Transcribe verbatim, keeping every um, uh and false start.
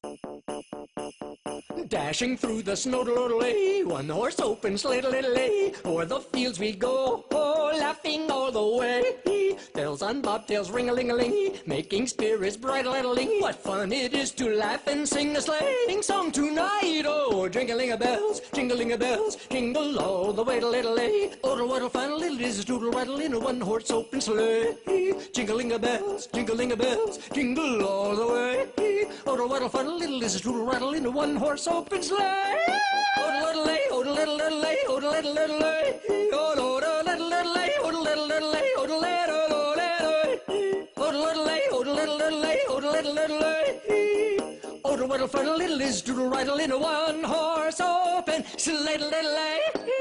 Dashing through the snow, doodle-lay, one horse open sleigh, diddle-lay, o'er the fields we go, oh, laughing all the way. Bells on bobtails, ring-a-ling-a-ling, making spirits bright, a-ling. What fun it is to laugh and sing a sleighing song tonight, oh, jingling-a-bells, jingling-a-bells, jingle all the way, diddle-lay. Oh, what a fun little is a doodle-rattle in a one-horse open sleigh. Jingling-a-bells, jingling-a-bells, jingle all the way. Oh, what a fun little is a doodle-rattle in a one-horse open sleigh. Oh, little lay, oh, little little lay, oh, little little lay, oh, little little little lay, oh, little little lay, oh, little little lay, oh, little lay, oh, little little lay, oh, little little lay. Oh, what a fun little is doodle-rattle in a one-horse open sleigh, little lay.